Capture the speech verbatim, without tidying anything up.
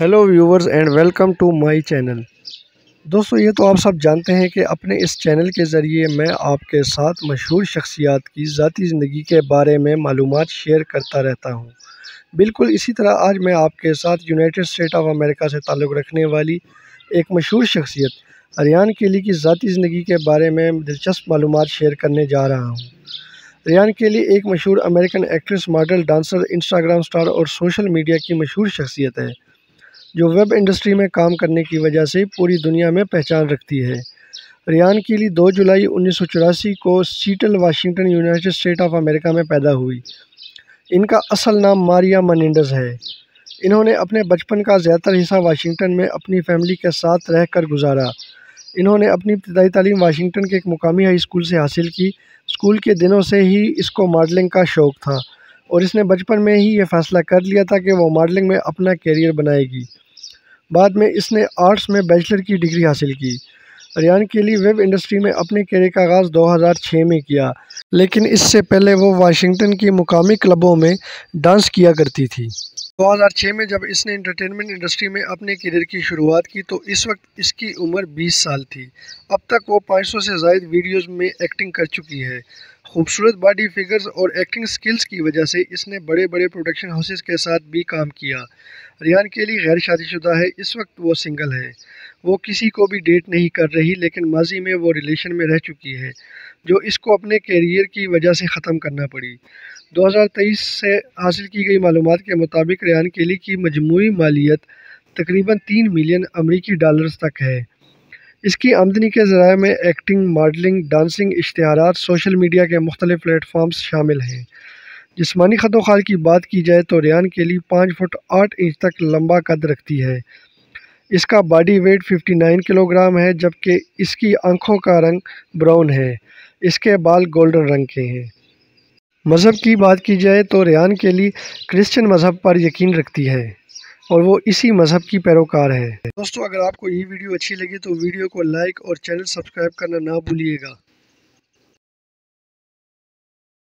Hello viewers and welcome to my channel. दोस्तों, ये तो आप सब जानते हैं कि अपने इस चैनल के ज़रिए मैं आपके साथ मशहूर शख्सियात की ज़ाती ज़िंदगी के बारे में मालूमात शेयर करता रहता हूं। बिल्कुल इसी तरह आज मैं आपके साथ यूनाइटेड स्टेट ऑफ अमेरिका से ताल्लुक़ रखने वाली एक मशहूर शख्सियत रेयान केली की ज़ाती ज़िंदगी के बारे में दिलचस्प मालूमात शेयर करने जा रहा हूँ। रेयान केली एक मशहूर American actress, model, dancer, Instagram star और सोशल मीडिया की मशहूर शख्सियत है जो वेब इंडस्ट्री में काम करने की वजह से पूरी दुनिया में पहचान रखती है। रेयान केली दो जुलाई उन्नीस सौ चौरासी को Seattle, Washington, United State of America में पैदा हुई। इनका असल नाम मारिया मेनेंडेज़ है। इन्होंने अपने बचपन का ज़्यादातर हिस्सा वाशिंगटन में अपनी फैमिली के साथ रहकर गुजारा। इन्होंने अपनी इब्तदाई तालीम वाशिंगटन के एक मुकामी हाई स्कूल से हासिल की। स्कूल के दिनों से ही इसको मॉडलिंग का शौक़ था और इसने बचपन में ही ये फ़ैसला कर लिया था कि वो मॉडलिंग में अपना कैरियर बनाएगी। बाद में इसने आर्ट्स में बैचलर की डिग्री हासिल की। रेयान केली वेब इंडस्ट्री में अपने कैरियर का आगाज़ दो हज़ार छह में किया, लेकिन इससे पहले वो वाशिंगटन की मुकामी क्लबों में डांस किया करती थी। दो हज़ार छह में जब इसने एंटरटेनमेंट इंडस्ट्री में अपने कैरियर की शुरुआत की तो इस वक्त इसकी उम्र बीस साल थी। अब तक वो पाँच सौ से ज़ायद वीडियोज़ में एक्टिंग कर चुकी है। खूबसूरत बॉडी फिगर्स और एक्टिंग स्किल्स की वजह से इसने बड़े बड़े प्रोडक्शन हाउसेस के साथ भी काम किया। रेयान केली गैर शादीशुदा है। इस वक्त वो सिंगल है। वो किसी को भी डेट नहीं कर रही, लेकिन माजी में वो रिलेशन में रह चुकी है जो इसको अपने कैरियर की वजह से ख़त्म करना पड़ी। दो हज़ार तेईस से हासिल की गई मालूमात के मुताबिक रेयान केली की मजमूई मालियत तकरीबन तीन मिलियन अमरीकी डॉलर्स तक है। इसकी आमदनी के ज़राए में एक्टिंग, मॉडलिंग, डांसिंग, इश्तिहारात, सोशल मीडिया के मुख्तलिफ प्लेटफॉर्म्स शामिल हैं। जिस्मानी खदोखाल की बात की जाए तो रेयान केली पाँच फुट आठ इंच तक लंबा कद रखती है। इसका बॉडी वेट उनसठ किलोग्राम है, जबकि इसकी आंखों का रंग ब्राउन है। इसके बाल गोल्डन रंग के हैं। मज़हब की बात की जाए तो रेयान केली क्रिश्चियन मज़हब पर यकीन रखती है और वो इसी मज़हब की पैरोकार है। दोस्तों, अगर आपको ये वीडियो अच्छी लगी तो वीडियो को लाइक और चैनल सब्सक्राइब करना ना भूलिएगा।